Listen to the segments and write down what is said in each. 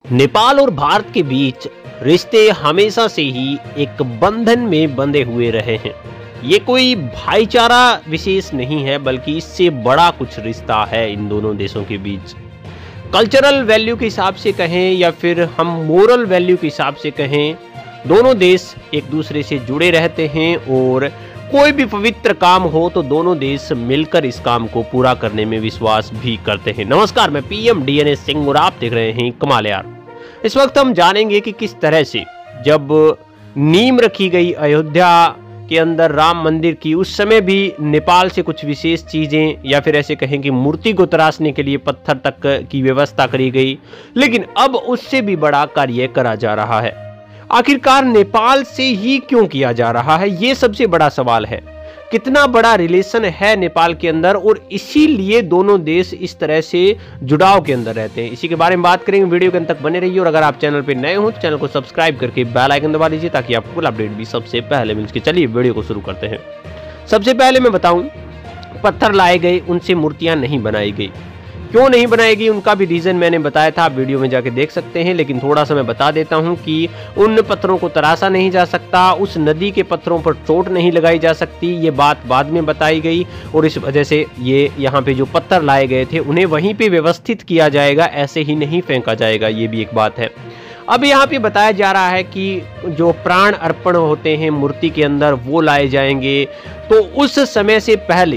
नेपाल और भारत के बीच रिश्ते हमेशा से ही एक बंधन में बंधे हुए रहे हैं। ये कोई भाईचारा विशेष नहीं है, बल्कि इससे बड़ा कुछ रिश्ता है इन दोनों देशों के बीच। कल्चरल वैल्यू के हिसाब से कहें या फिर हम मोरल वैल्यू के हिसाब से कहें, दोनों देश एक दूसरे से जुड़े रहते हैं और कोई भी पवित्र काम हो तो दोनों देश मिलकर इस काम को पूरा करने में विश्वास भी करते हैं। नमस्कार, मैं पीएम डीएनए सिंह और आप देख रहे हैं कमाल यार। इस वक्त हम जानेंगे कि किस तरह से जब नींव रखी गई अयोध्या के अंदर राम मंदिर की, उस समय भी नेपाल से कुछ विशेष चीजें या फिर ऐसे कहें कि मूर्ति को तराशने के लिए पत्थर तक की व्यवस्था करी गई, लेकिन अब उससे भी बड़ा कार्य करा जा रहा है। आखिरकार नेपाल से ही क्यों किया जा रहा है, ये सबसे बड़ा सवाल है। कितना बड़ा रिलेशन है नेपाल के अंदर और इसीलिए दोनों देश इस तरह से जुड़ाव के अंदर रहते हैं। इसी के बारे में बात करेंगे, वीडियो के अंत तक बने रहिए। और अगर आप चैनल पे नए हो तो चैनल को सब्सक्राइब करके बेल आइकन दबा लीजिए ताकि आपको फुल अपडेट भी सबसे पहले मिल सके। चलिए वीडियो को शुरू करते हैं। सबसे पहले मैं बताऊं, पत्थर लाए गए, उनसे मूर्तियां नहीं बनाई गई। क्यों नहीं बनाएगी, उनका भी रीजन मैंने बताया था, आप वीडियो में जाके देख सकते हैं। लेकिन थोड़ा सा मैं बता देता हूं कि उन पत्थरों को तराशा नहीं जा सकता, उस नदी के पत्थरों पर चोट नहीं लगाई जा सकती, ये बात बाद में बताई गई। और इस वजह से ये यहाँ पे जो पत्थर लाए गए थे उन्हें वहीं पे व्यवस्थित किया जाएगा, ऐसे ही नहीं फेंका जाएगा, ये भी एक बात है। अब यहाँ पे बताया जा रहा है कि जो प्राण अर्पण होते हैं मूर्ति के अंदर वो लाए जाएंगे, तो उस समय से पहले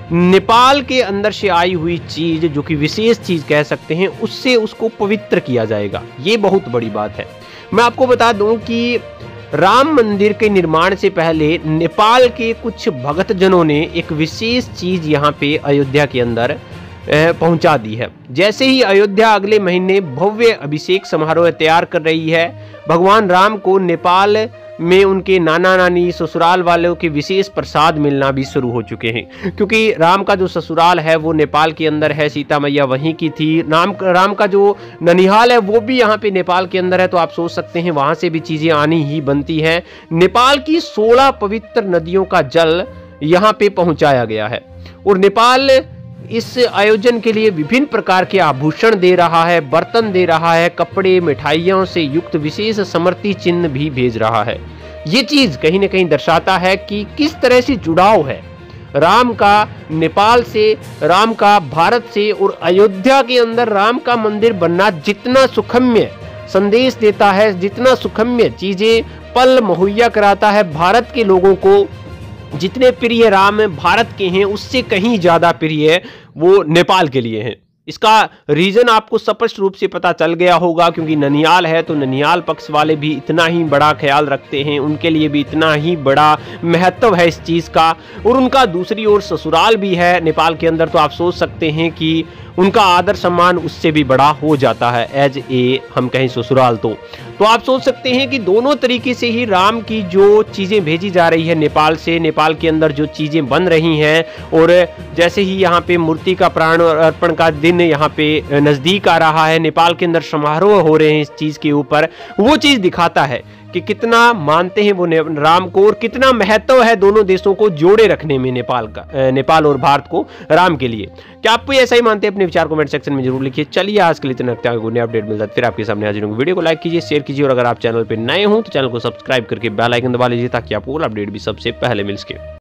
नेपाल के अंदर से आई हुई चीज, जो कि विशेष चीज कह सकते हैं, उससे उसको पवित्र किया जाएगा। ये बहुत बड़ी बात है। मैं आपको बता दूं कि राम मंदिर के निर्माण से पहले नेपाल के कुछ भक्तजनों ने एक विशेष चीज यहाँ पे अयोध्या के अंदर पहुंचा दी है। जैसे ही अयोध्या अगले महीने भव्य अभिषेक समारोह तैयार कर रही है, भगवान राम को नेपाल में उनके नाना नानी ससुराल वालों के विशेष प्रसाद मिलना भी शुरू हो चुके हैं। क्योंकि राम का जो ससुराल है वो नेपाल के अंदर है, सीता मैया वहीं की थी। राम का जो ननिहाल है वो भी यहाँ पे नेपाल के अंदर है, तो आप सोच सकते हैं वहां से भी चीजें आनी ही बनती हैं। नेपाल की 16 पवित्र नदियों का जल यहाँ पे पहुंचाया गया है और नेपाल इस आयोजन के लिए विभिन्न प्रकार के आभूषण दे रहा है, बर्तन दे रहा है, कपड़े, मिठाइयों से युक्त विशेष समृद्धि चिन्ह भी भेज रहा है। ये चीज कहीं ना कहीं दर्शाता है कि किस तरह से जुड़ाव है राम का नेपाल से, राम का भारत से। और अयोध्या के अंदर राम का मंदिर बनना जितना सुखम्य संदेश देता है, जितना सुखम्य चीजें पल मुहैया कराता है भारत के लोगों को, जितने प्रिय राम भारत के हैं उससे कहीं ज्यादा प्रिय वो नेपाल के लिए हैं। इसका रीजन आपको स्पष्ट रूप से पता चल गया होगा, क्योंकि ननिहाल है तो ननिहाल पक्ष वाले भी इतना ही बड़ा ख्याल रखते हैं, उनके लिए भी इतना ही बड़ा महत्व है इस चीज का। और उनका दूसरी ओर ससुराल भी है नेपाल के अंदर, तो आप सोच सकते हैं कि उनका आदर सम्मान उससे भी बड़ा हो जाता है, एज ए हम कहें ससुराल। तो आप सोच सकते हैं कि दोनों तरीके से ही राम की जो चीजें भेजी जा रही है नेपाल से, नेपाल के अंदर जो चीजें बन रही हैं, और जैसे ही यहाँ पे मूर्ति का प्राण अर्पण का दिन यहाँ पे नजदीक आ रहा है, नेपाल के अंदर समारोह हो रहे हैं इस चीज के ऊपर, वो चीज दिखाता है कि कितना मानते हैं वो राम को और कितना महत्व है दोनों देशों को जोड़े रखने में नेपाल और भारत को राम के लिए। क्या आप ऐसा ही मानते हैं? अपने विचार कमेंट सेक्शन में जरूर लिखिए। चलिए आज के लिए इतना रखते हैं, नया अपडेट मिलता है फिर आपके सामने हाजिर होंगे। वीडियो को लाइक कीजिए, शेयर कीजिए और अगर आप चैनल पर नए हो तो चैनल को सब्सक्राइब करके बेल आइकन दबा लीजिए ताकि आपको अपडेट भी सबसे पहले मिल सके।